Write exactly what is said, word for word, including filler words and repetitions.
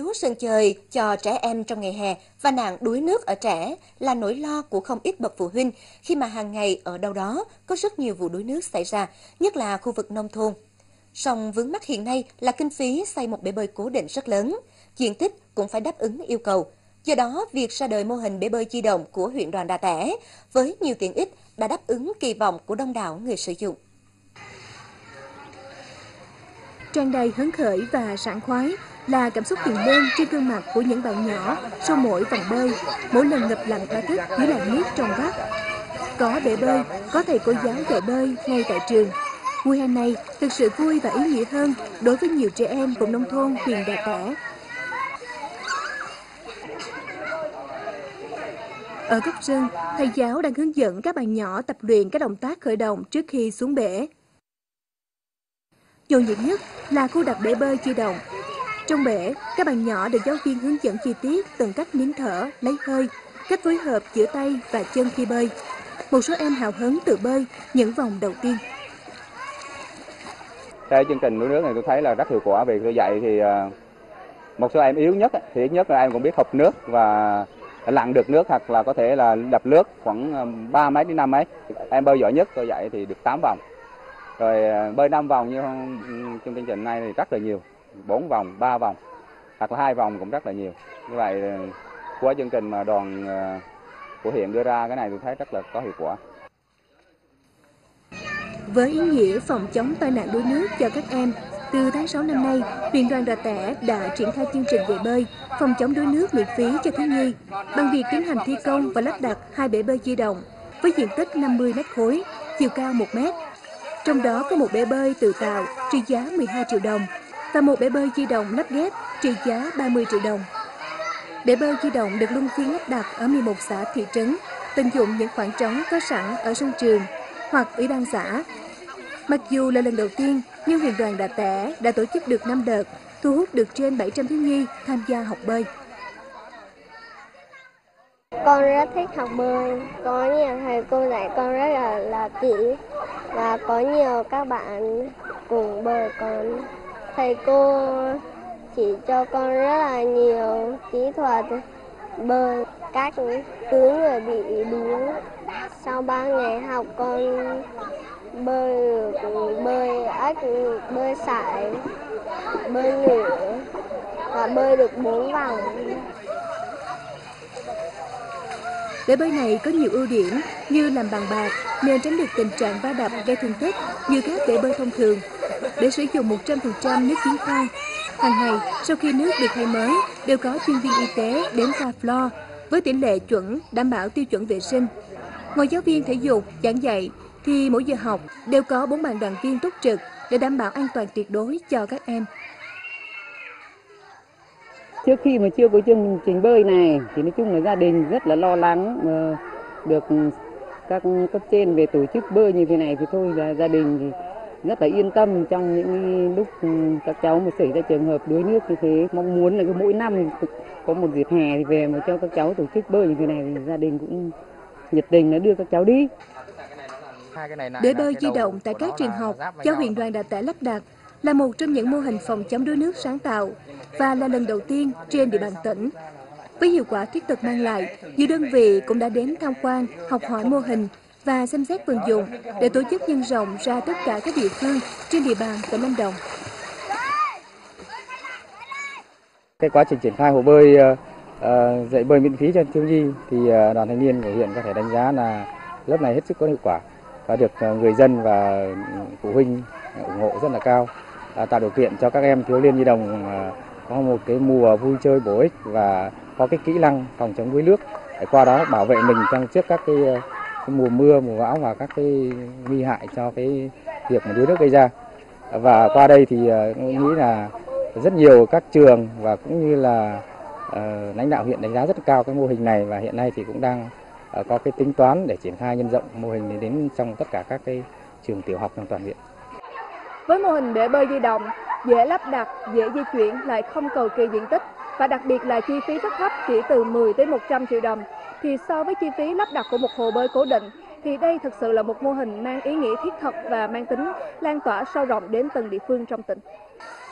thiếu sân chơi cho trẻ em trong ngày hè và nạn đuối nước ở trẻ là nỗi lo của không ít bậc phụ huynh khi mà hàng ngày ở đâu đó có rất nhiều vụ đuối nước xảy ra, nhất là khu vực nông thôn. Song vướng mắc hiện nay là kinh phí xây một bể bơi cố định rất lớn, diện tích cũng phải đáp ứng yêu cầu. Do đó, việc ra đời mô hình bể bơi di động của huyện Đoàn Đà Tẻ với nhiều tiện ích đã đáp ứng kỳ vọng của đông đảo người sử dụng. Tràn đầy hứng khởi và sảng khoái là cảm xúc hiện lên trên gương mặt của những bạn nhỏ sau mỗi vòng bơi, mỗi lần ngập lặng thỏa thức dưới làn nước trong vắt. Có bể bơi, có thầy cô giáo dạy bơi ngay tại trường. Mùa hè này thực sự vui và ý nghĩa hơn đối với nhiều trẻ em vùng nông thôn huyện Đà Tẻ. Ở góc sân, thầy giáo đang hướng dẫn các bạn nhỏ tập luyện các động tác khởi động trước khi xuống bể. Nhộn nhịp nhất là khu đặt bể bơi di động. Trong bể, các bạn nhỏ được giáo viên hướng dẫn chi tiết từng cách nín thở, lấy hơi, cách phối hợp giữa tay và chân khi bơi. Một số em hào hứng tự bơi những vòng đầu tiên. Cái chương trình đuối nước này tôi thấy là rất hiệu quả vì tôi dạy thì một số em yếu nhất thì ít nhất là em cũng biết học nước và lặn được nước hoặc là có thể là đập nước khoảng ba mét đến năm mét. Em bơi giỏi nhất tôi dạy thì được tám vòng. Rồi bơi năm vòng như trong chương trình này thì rất là nhiều, bốn vòng, ba vòng hoặc là hai vòng cũng rất là nhiều. Như vậy qua chương trình mà đoàn của huyện đưa ra cái này tôi thấy rất là có hiệu quả. Với ý nghĩa phòng chống tai nạn đuối nước cho các em, từ tháng sáu năm nay, huyện Đoàn Đà Tẻ đã triển khai chương trình dạy bơi phòng chống đuối nước miễn phí cho thiếu nhi bằng việc tiến hành thi công và lắp đặt hai bể bơi di động với diện tích năm mươi mét khối, chiều cao một mét. Trong đó có một bể bơi tự tạo trị giá mười hai triệu đồng và một bể bơi di động lắp ghép trị giá ba mươi triệu đồng. Bể bơi di động được luân phiên lắp đặt ở mười một xã thị trấn, tận dụng những khoảng trống có sẵn ở sân trường hoặc ủy ban xã. Mặc dù là lần đầu tiên, nhưng huyện Đoàn Đà Tẻ đã tổ chức được năm đợt, thu hút được trên bảy trăm thiếu nhi tham gia học bơi. Con rất thích học bơi, có nhiều thầy cô dạy con rất là, là kỹ và có nhiều các bạn cùng bơi con. Thầy cô chỉ cho con rất là nhiều kỹ thuật bơi, cách cứu người bị đuối. Sau ba ngày học con bơi được bơi ếch, bơi sải, bơi ngửa và bơi được bốn vòng. Bể bơi này có nhiều ưu điểm như làm bằng bạc nên tránh được tình trạng va đập gây thương tích như các bể bơi thông thường. Để sử dụng một trăm phần trăm nước giếng khoan. Hàng ngày, sau khi nước được thay mới, đều có chuyên viên y tế đến pha floor với tỷ lệ chuẩn đảm bảo tiêu chuẩn vệ sinh. Ngoài giáo viên thể dục giảng dạy, thì mỗi giờ học đều có bốn bạn đoàn viên túc trực để đảm bảo an toàn tuyệt đối cho các em. Trước khi mà chưa có chương trình bơi này thì nói chung là gia đình rất là lo lắng, được các cấp trên về tổ chức bơi như thế này thì thôi là gia đình thì rất là yên tâm trong những lúc các cháu mà xảy ra trường hợp đuối nước như thế. Mong muốn là cứ mỗi năm có một dịp hè thì về mà cho các cháu tổ chức bơi như thế này thì gia đình cũng nhiệt tình là đưa các cháu đi. Bể bơi di động tại các trường học do huyện Đoàn Đà Tẻ lắp đặt là một trong những mô hình phòng chống đuối nước sáng tạo và là lần đầu tiên trên địa bàn tỉnh. Với hiệu quả thiết thực mang lại, nhiều đơn vị cũng đã đến tham quan, học hỏi mô hình và xem xét vận dụng để tổ chức nhân rộng ra tất cả các địa phương trên địa bàn tỉnh Lâm Đồng. Cái quá trình triển khai hồ bơi uh, dạy bơi miễn phí cho thiếu nhi thì uh, đoàn thanh niên của huyện có thể đánh giá là lớp này hết sức có hiệu quả và được uh, người dân và phụ huynh ủng hộ rất là cao, uh, tạo điều kiện cho các em thiếu niên nhi đồng uh, có một cái mùa vui chơi bổ ích và có cái kỹ năng phòng chống đuối nước để qua đó bảo vệ mình trong trước các cái, cái mùa mưa, mùa bão và các cái nguy hại cho cái việc mà đuối nước gây ra. Và qua đây thì uh, nghĩ là rất nhiều các trường và cũng như là uh, lãnh đạo huyện đánh giá rất cao cái mô hình này và hiện nay thì cũng đang uh, có cái tính toán để triển khai nhân rộng mô hình này đến trong tất cả các cái trường tiểu học trong toàn huyện. Với mô hình bể bơi di động, dễ lắp đặt, dễ di chuyển lại không cầu kỳ diện tích và đặc biệt là chi phí rất thấp chỉ từ mười tới một trăm triệu đồng thì so với chi phí lắp đặt của một hồ bơi cố định thì đây thực sự là một mô hình mang ý nghĩa thiết thực và mang tính lan tỏa sâu rộng đến từng địa phương trong tỉnh.